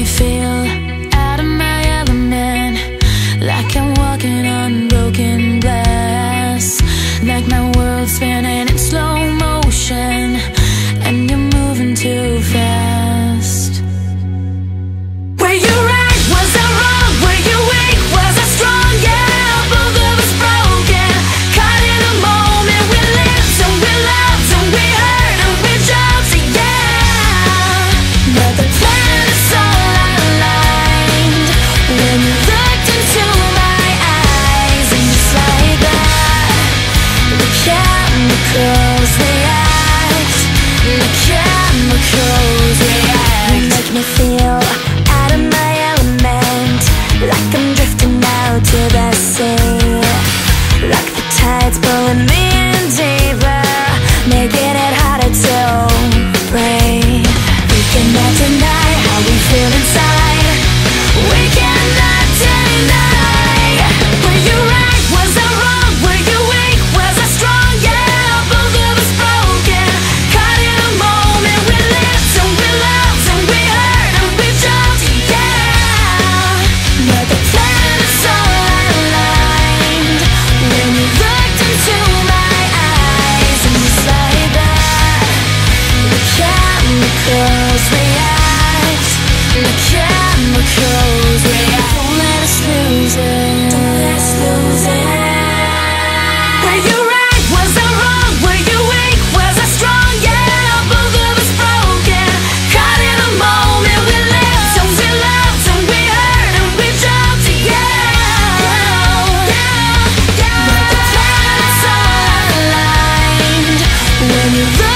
me feel out of my element, like I'm walking on broken glass, like my world's spinning in slow motion and you're moving too fast. Were you right? Was I wrong? Were you weak? Was I strong? Yeah, both of us broken, caught in a moment. We lived and we loved and we hurt and we jumped, yeah. But the planets all aligned when you looked into my eyes, and just like that, the chemicals react. The chemicals react. You make me feel out of my element, like I'm drifting out to the sea, like the tide's pulling me in deeper, making it harder to breathe. We cannot deny how we feel inside. We cannot deny. Were you right? Was I wrong? Were you weak? Was I strong? Yeah, both of us broken, caught in a moment. We lived and we loved and we hurt and we jumped, yeah. But the planets all aligned when you looked into my eyes, and just like that, the chemicals react. The chemicals react. Don't let us lose it. Don't let us lose it. Were you right? Was I wrong? Were you weak? Was I strong? Yeah, both of us broken, caught in a moment. We lived and we loved and we hurt and we jumped, yeah. But the planets all aligned when you look